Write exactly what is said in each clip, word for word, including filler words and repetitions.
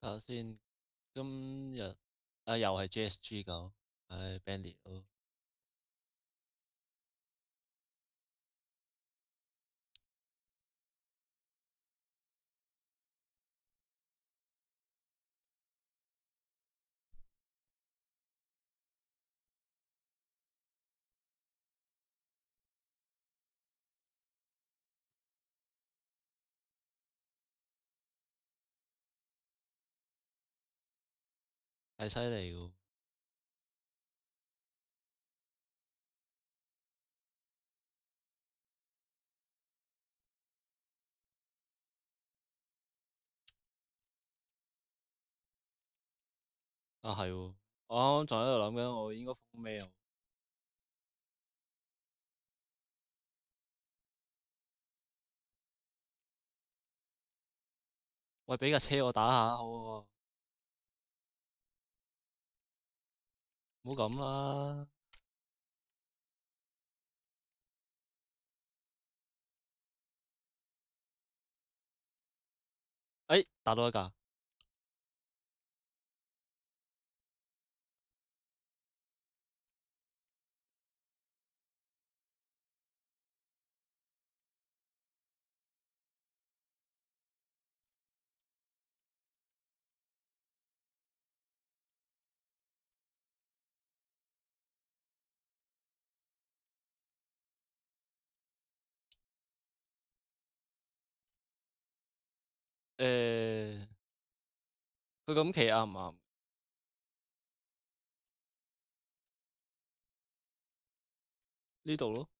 睇下先，今日啊又係 J S G 咁，唉 Benny 咯，係犀利喎。啊係喎，我啱啱仲喺度諗緊，我應該封咩啊？喂，俾架車我打下好喎，唔好咁啦。誒，打到一架。誒，佢咁企啱唔啱？呢度咯，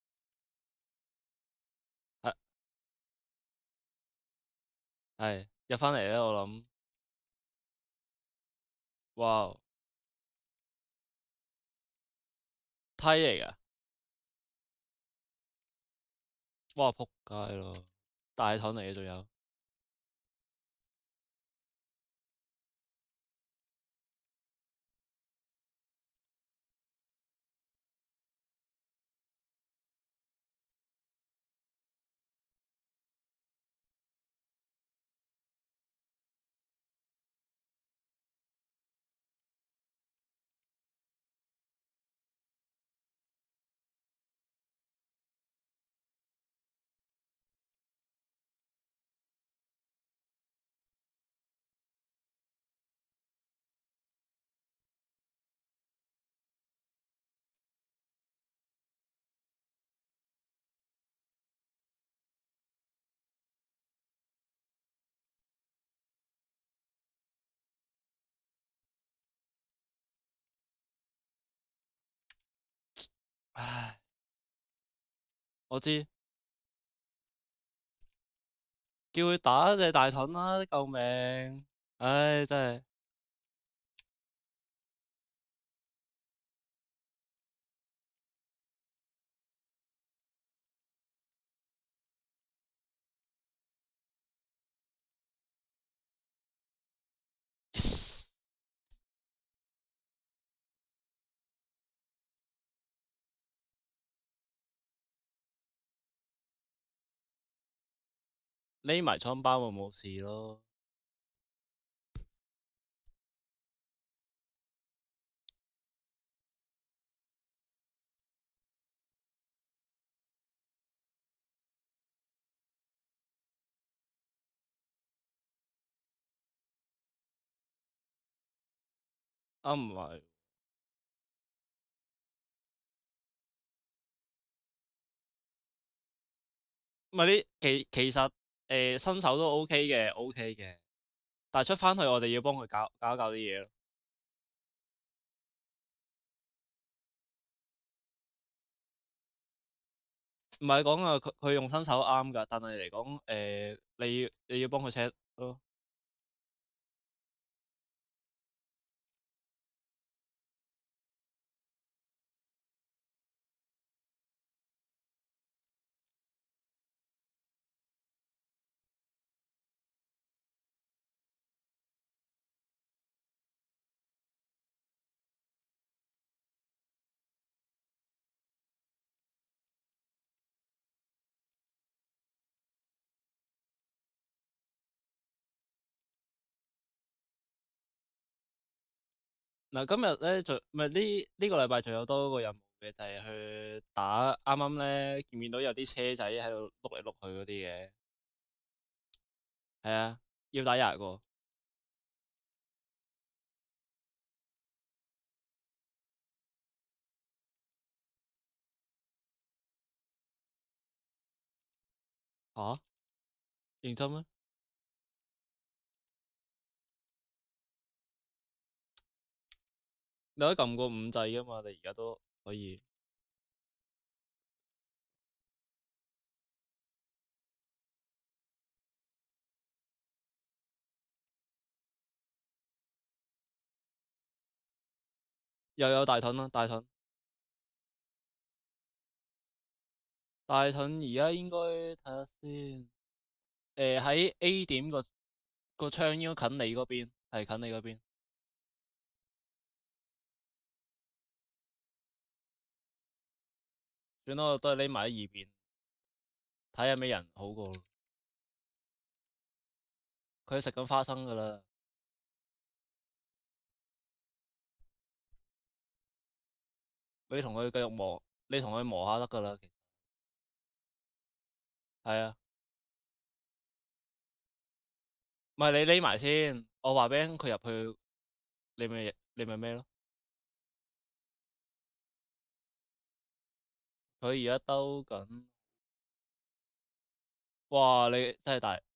係係入翻嚟咧，我諗，哇，梯嚟噶，哇仆街咯，大盾嚟嘅仲有。唉，我知，叫佢打隻大盾啦，救命！唉，真係。匿埋倉包咪冇事咯。啊唔係，唔係呢其其實誒、呃、新手都 OK 嘅，OK 嘅，但係出翻去我哋要幫佢搞搞一搞啲嘢咯。唔係講啊，佢佢用新手啱㗎，但係嚟講誒，你要你要幫佢 set 咯。 嗱，今日咧仲唔係呢呢個禮拜仲有多個任務嘅，就係去打啱啱咧見面到有啲車仔喺度碌嚟碌去嗰啲嘅，係啊，要打廿個。吓？認真咩？你可以撳個五掣噶嘛？你而家都可以。又有大盾啦，大盾，大盾而家應該睇下先。誒喺 A 點個個槍應該近你嗰邊，係近你嗰邊。算啦，我都係匿埋喺二邊，睇下咩人好過。佢食緊花生噶啦，你同佢繼續磨，你同佢磨下得噶啦。其實係啊，唔係你匿埋先，我話俾佢入去，你咪你咪咩咯？佢而家兜緊，哇！你真係大，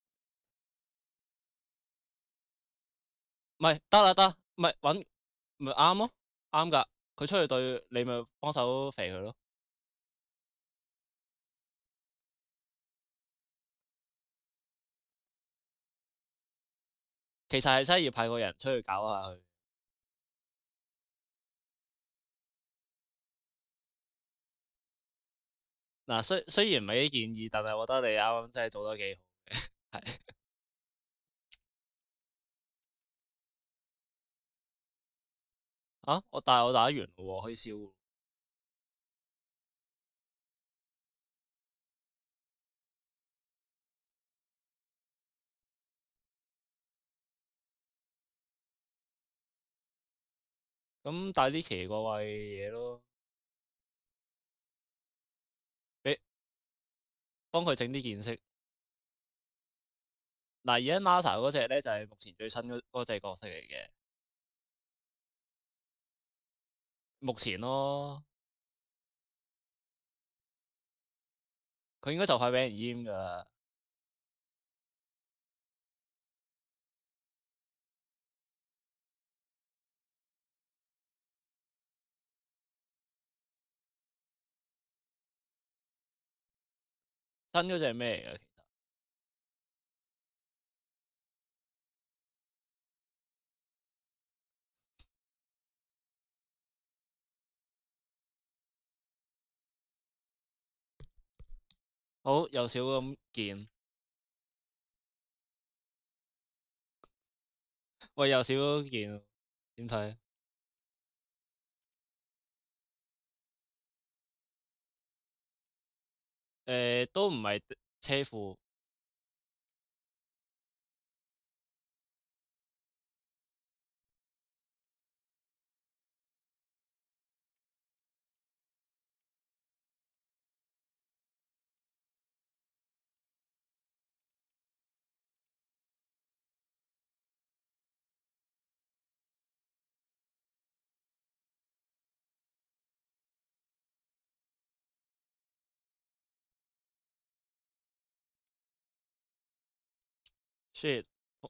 唔係得啦得，唔係揾咪啱咯，啱噶。佢出去對你咪幫手肥佢咯。其實係真係要派個人出去搞下佢。嗱，雖雖然唔係啲建議，但係我覺得你啱啱真係做得幾好嘅，係啊，我但係我打完咯喎，可以燒喎。咁帶啲奇怪怪嘅嘢咯，俾幫佢整啲件飾。嗱，而家 NASA 嗰隻咧就係目前最新嗰嗰隻角色嚟嘅，目前咯，佢應該就快俾人閹㗎啦。新嗰隻係咩嚟㗎？其實好又少咁件，喂又少咗件，點睇？誒、都唔係車庫，shit，我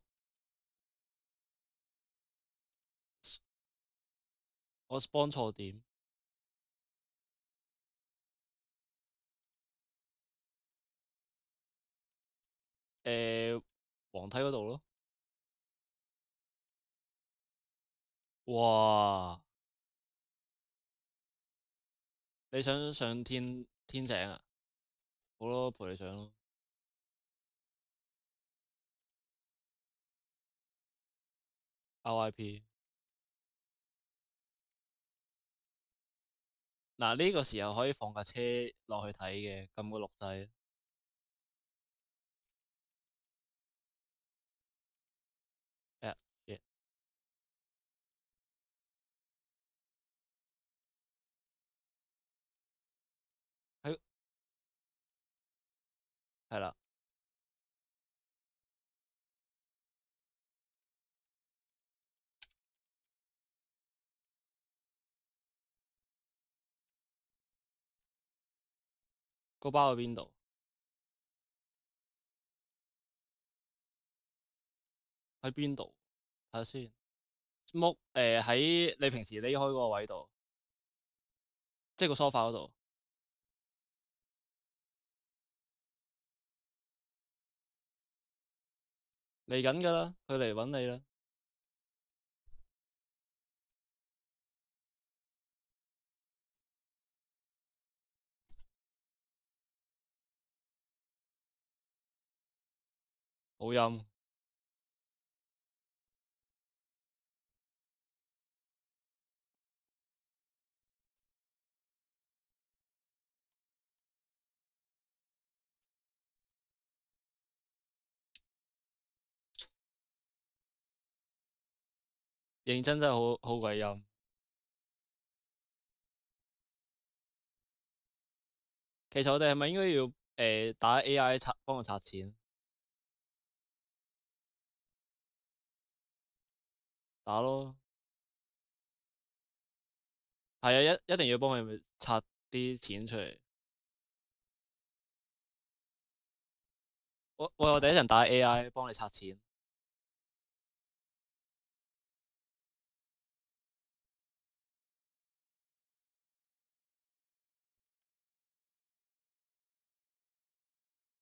我 spawn 錯點，誒、黃梯嗰度咯。哇！你想上天天井啊？好咯，陪你上咯。R I P。嗱，呢個時候可以放架車落去睇嘅，撳個綠掣。誒、 係啦，個包喺邊度？喺邊度？睇下先。木誒喺你平時匿開嗰個位度，即係個 sofa 嗰度。嚟緊㗎啦，佢嚟揾你啦。好陰，認真真係好好鬼陰。其實我哋係咪應該要誒、呃打 A I 拆幫我拆錢？打咯，係啊，一一定要幫佢拆啲錢出嚟。我我我哋一陣打 A I 幫你拆錢。